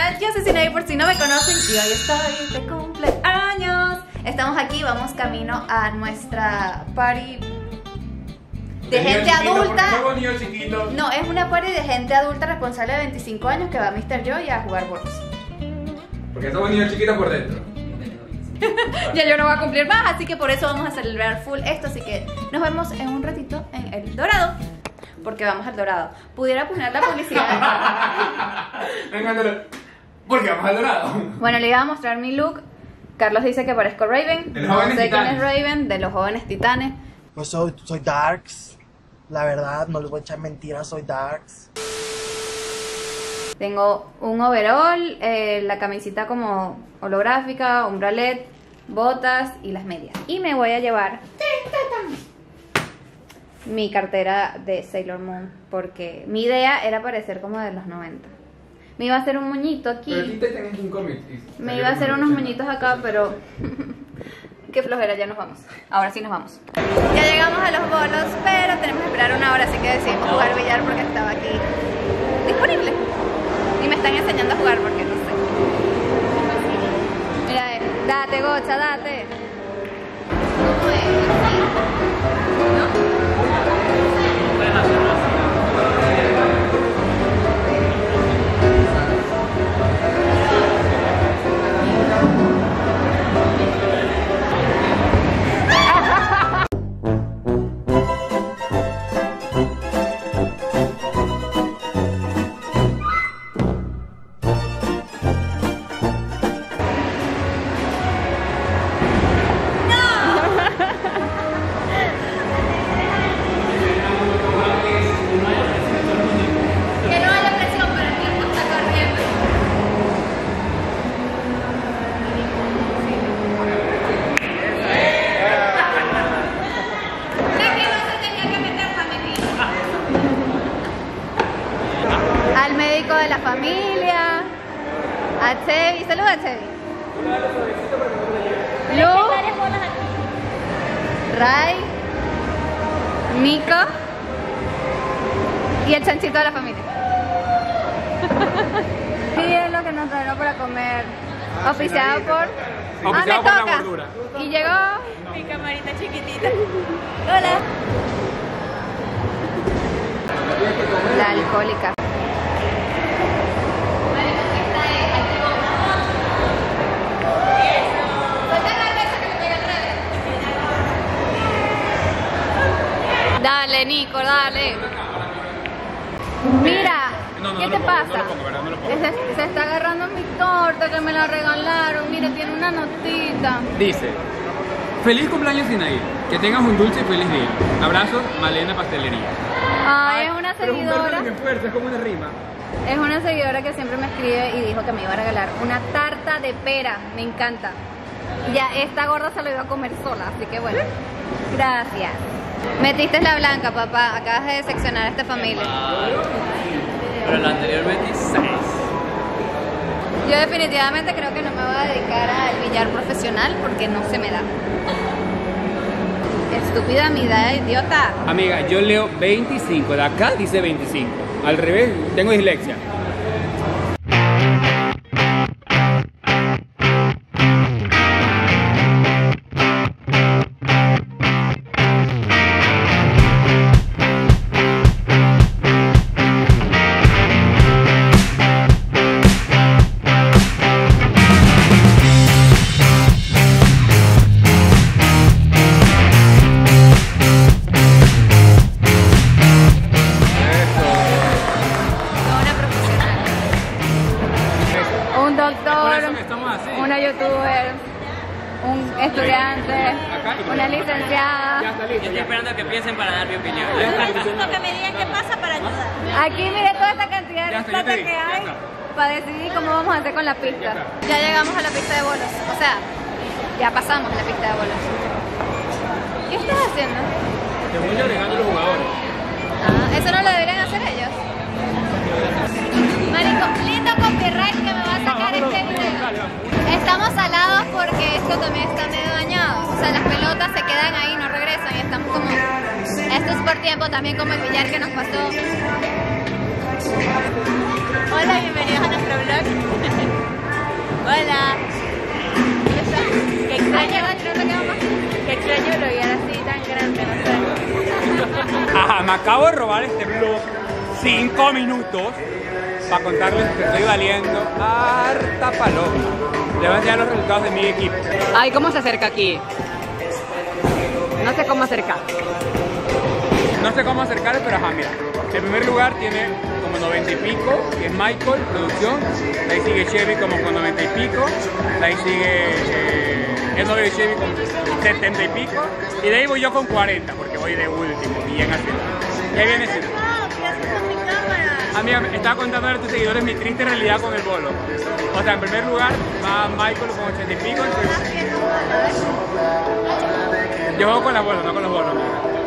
Hola, yo soy Sinaí por si no me conocen y hoy estoy de cumpleaños. Estamos aquí, vamos camino a nuestra party de gente adulta. No, es una party de gente adulta responsable de 25 años que va a Mr. Joy a jugar bolos. Porque somos niños chiquitos por dentro. Ya yo no voy a cumplir más, así que por eso vamos a celebrar full esto. Así que nos vemos en un ratito en El Dorado. Porque vamos al Dorado. Pudiera poner la publicidad. Venga, porque vamos al Dorado. Bueno, le iba a mostrar mi look. Carlos dice que parezco Raven. No sé quién es Raven, de los Jóvenes Titanes. Pues soy Darks. La verdad, no les voy a echar mentiras, soy Darks. Tengo un overall, la camisita como holográfica, un bralet, botas y las medias. Y me voy a llevar mi cartera de Sailor Moon, porque mi idea era parecer como de los 90. Me iba a hacer un moñito aquí. Pero aquí te tenés un cómic. Me iba a hacer unos moñitos acá, pero qué flojera, ya nos vamos. Ahora sí nos vamos. Ya llegamos a los bolos, pero tenemos que esperar una hora, así que decidimos jugar billar porque estaba aquí disponible. Y me están enseñando a jugar porque no sé. Mira, date, Gocha, date. ¿Cómo es? ¿No? De la familia, a Chevi, saluda a Chevi. Lu, Ray, Nico y el chanchito de la familia. Sí, es lo que nos trajeron para comer. Oficiado por... me toca. Y llegó mi camarita chiquitita. Hola. La alcohólica. Dale, Nico, dale. Mira, ¿qué te pasa? Se está agarrando mi torta que me la regalaron. Mira, tiene una notita. Dice: feliz cumpleaños, Sinaí. Que tengas un dulce y feliz día. Abrazos, Malena Pastelería. Es una seguidora. Es como una rima. Es una seguidora que siempre me escribe y dijo que me iba a regalar una tarta de pera. Me encanta. Ya esta gorda se lo iba a comer sola, así que bueno. Gracias. Metiste la blanca, papá. Acabas de decepcionar a esta familia. Pero la anterior 26. Yo definitivamente creo que no me voy a dedicar al billar profesional porque no se me da. Estúpida mi edad, idiota. Amiga, yo leo 25. De acá dice 25. Al revés, tengo dislexia. Una youtuber, un estudiante, una licenciada. Yo estoy esperando a que empiecen para dar mi opinión. Necesito que me digan qué pasa para ayudar. Aquí mire toda esta cantidad de plata que hay para decidir cómo vamos a hacer con la pista. Ya llegamos a la pista de bolos, o sea, ya pasamos la pista de bolos. ¿Qué estás haciendo? Te voy agregando los jugadores. Eso no lo deberían hacer ellos. Marico, lindo copyright que me va a sacar este video. Estamos salados porque esto también está medio dañado. O sea, las pelotas se quedan ahí, no regresan y estamos como... Esto es por tiempo, también como el billar que nos pasó. Hola, bienvenidos a nuestro vlog. Hola. Qué extraño lo vi así tan grande, no sé. Ajá, me acabo de robar este vlog 5 minutos para contarles que estoy valiendo harta paloma. Les voy a enseñar los resultados de mi equipo. Ay, ¿cómo se acerca aquí? No sé cómo acercar. No sé cómo acercarles, pero ajá, mira. En primer lugar tiene como 90 y pico, que es Michael, producción. De ahí sigue Chevy como con 90 y pico. De ahí sigue el novio de Chevy con 70 y pico. Y de ahí voy yo con 40, porque voy de último, bien así. Y ahí viene Chevy. Amiga, estaba contando a tus seguidores mi triste realidad con el bolo. O sea, en primer lugar va Michael con 80 y pico. Yo juego con la bola, no con los bolos.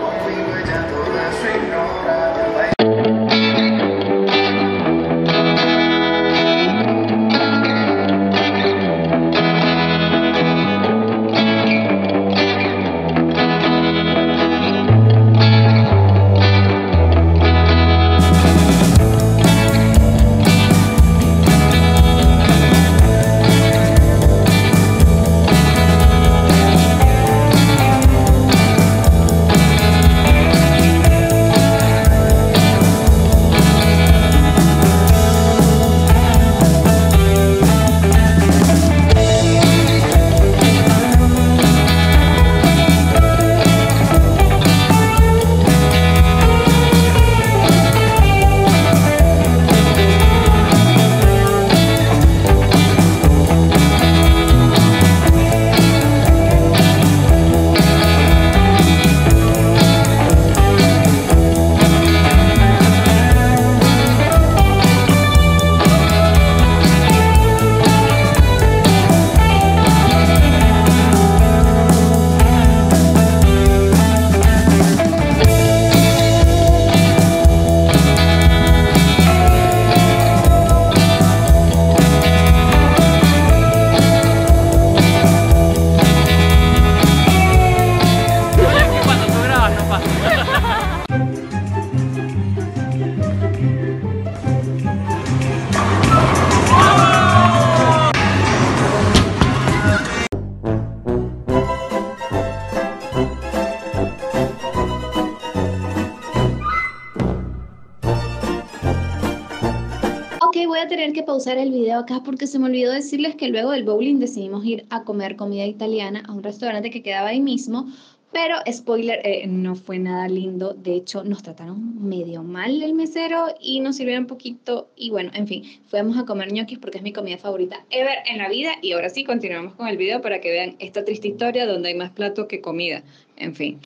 Voy a tener que pausar el video acá porque se me olvidó decirles que luego del bowling decidimos ir a comer comida italiana a un restaurante que quedaba ahí mismo, pero spoiler, no fue nada lindo. De hecho, nos trataron medio mal el mesero y nos sirvieron poquito y bueno, en fin, fuimos a comer ñoquis porque es mi comida favorita ever en la vida. Y ahora sí, continuamos con el video para que vean esta triste historia donde hay más plato que comida. En fin.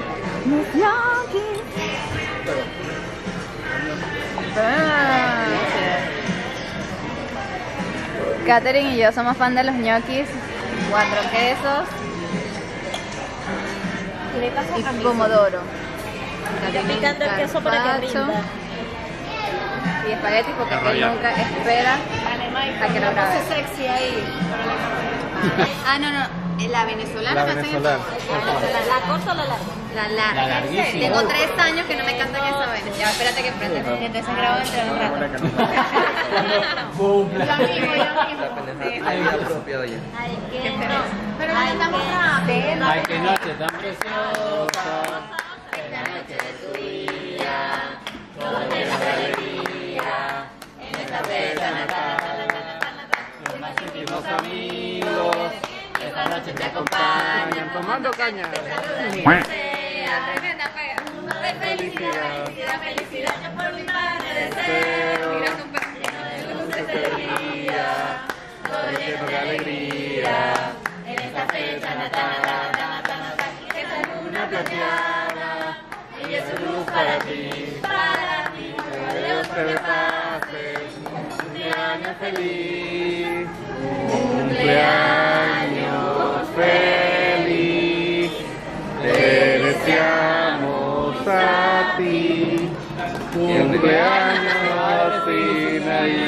Katherine y yo somos fan de los ñoquis, 4 quesos y pomodoro. Yo picando el queso para que rinda. Y espagueti porque él nunca espera a que lo acabe. Sexy ahí. No, la venezolana. La venezolana. ¿La corta o la larga? La larga. Tengo 3 años que no me cantan esa vaina. Ya, espérate que prende. Entonces grabo dentro de un rato. Yo mismo. Hay una propia olla. Ay, qué Pero no estamos rápido. Ay, qué noche tan preciosa. La noche de tu vida, todo lleno de alegría, en esta fecha natal, los más íntimos amigos, esta noche te acompañan tomando caña. Tremenda pega. Felicidad, yo por mi parte deseo, lleno de luces de día, todo lleno de alegría, en esta fecha natal, que esta luna plateada, y es su luz para ti, que Dios te pases, cumpleaños feliz, cumpleaños feliz, te deseamos a ti, cumpleaños Sinaí,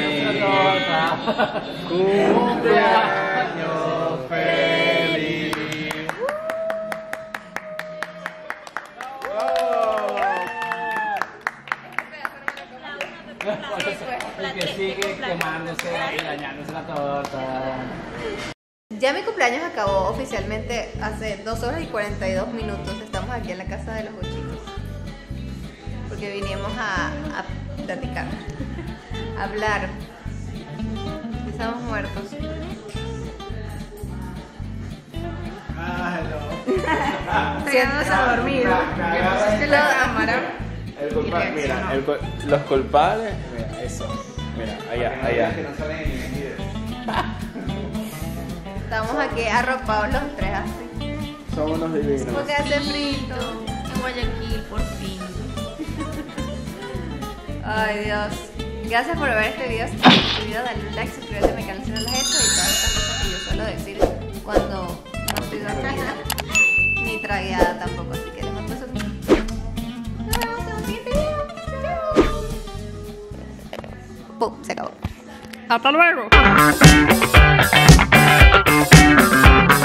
cumpleaños feliz. El que sigue quemándose y dañándose la torta. Ya mi cumpleaños acabó oficialmente hace 2 horas y 42 minutos. Estamos aquí en la casa de los bochitos. Porque vinimos a platicar, a hablar. Estamos muertos. Quedándose a dormir. Pusiste la cámara. Los culpables, mira, eso. Mira, allá. Estamos aquí arropados los tres así. Somos unos divinos. Porque hace frito. En Guayaquil, por fin. Ay, Dios. Gracias por ver este video. Si te ha gustado, dale un like, suscríbete a mi canal si no lo has hecho y todas estas cosas que yo suelo decir cuando no estoy dormida ni tragueada tampoco. Así que les mando besos. Nos vemos en un siguiente video. Chao. ¡Pum! Se acabó. Hasta luego.